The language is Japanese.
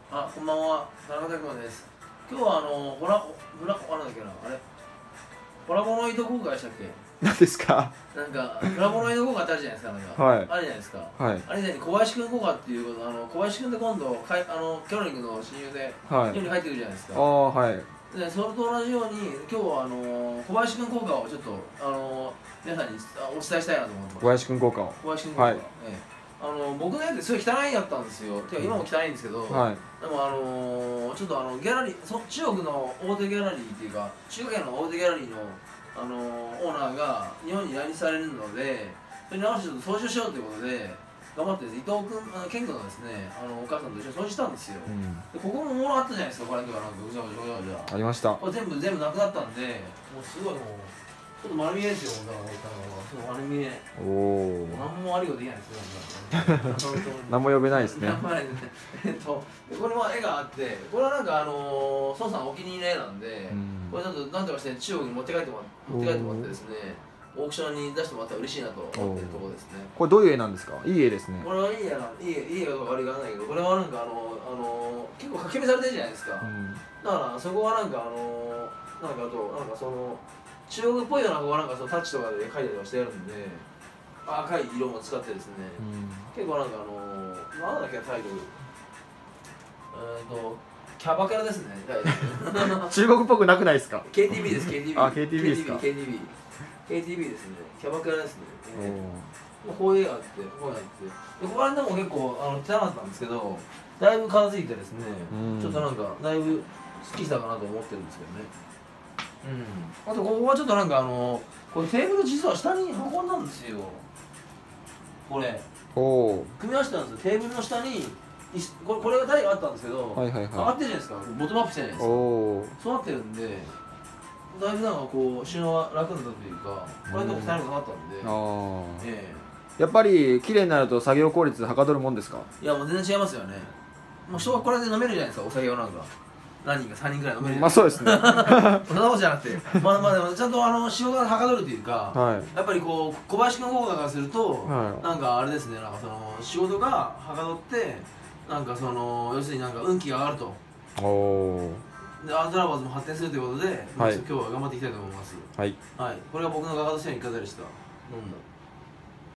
あ、こんばんは、田中拓馬です。今日はなんだっけな、あれ、コラボの糸交換でしたっけ？ 何ですか？ なんか、コラボの糸交換ってあるじゃないですか、なんか。 はい。 あるじゃないですか。 はい。 あれ以前に小林くん交換っていうこと、小林くんって今度、キャロリングの親友で、 はい。 日本に入ってくるじゃないですか。 ああ、はい。 で、それと同じように、今日は小林くん交換をちょっと、皆さんにお伝えしたいなと思ってます。 小林くん交換を。 小林くん交換。 はい。 僕のやつすごい汚いやったんですよ。てか今も汚いんですけど、 はい。 でもちょっとギャラリー、中国の大手ギャラリーっていうか、中華圏の大手ギャラリーのオーナーが日本に来日されるので、それに合わせてちょっと掃除をしようということで、頑張って伊藤君、健君のですね、お母さんと一緒に掃除したんですよ。 うん、 でここも物あったじゃないですか、これとかなんかうじゃうじゃうじゃうじゃ。 ありました。 これ全部なくなったんで、もうすごいもう。ちょっと丸見えですよ、だから、丸見え。 おお。 何もありができないですよ、 何も呼べないですね。 これは絵があって、これはなんか孫さんお気に入りの絵なんで、これちょっとなんとかして中国に持って帰ってもらってですね、オークションに出してもらったら嬉しいなと思ってるところですね。 これどういう絵なんですか？いい絵ですね。 これはいい絵かどうか悪いかわからないけど、これはなんか結構書き込みされてるじゃないですか。だからそこはなんかなんかその中国っぽいようなここなんかそのタッチとかで描いたりとかしてあるんで、赤い色も使ってですね、結構なんかなんだっけタイトル、キャバクラですね。 中国っぽくなくないですか？ KTV です、KTV。 あ、KTV ですか？ KTV ですね。キャバクラですね。こういう絵があって、こういうのがあって、ここら辺でも結構汚かったんですけど、だいぶ片付いてですね、ちょっとなんかだいぶすっきりしたかなと思ってるんですけどね。あとここはちょっとなんかこれテーブル実は下に運んだんですよ。これ組み合わせたんですよ。テーブルの下にこれが台があったんですけど、上がってるじゃないですか。ボトムアップしてないですか。そうなってるんで、だいぶなんかこう収納が楽になったというか、これでも汚くなったんで、 やっぱり綺麗になると作業効率はかどるもんですか？ いやもう全然違いますよね。もう人がこれで飲めるじゃないですか、お酒をなんか。何人か3人ぐらい飲める。 まあそうですね。 そんなことじゃなくて、でもちゃんと仕事がはかどるというか、やっぱりこう小林君効果からすると、なんかあれですね、なんかその仕事がはかどって、なんかその要するになんか運気が上がると。でアートラバーズも発展するということで、今日は頑張っていきたいと思います。はい。これが僕の画家としての生き方でした。どんどん。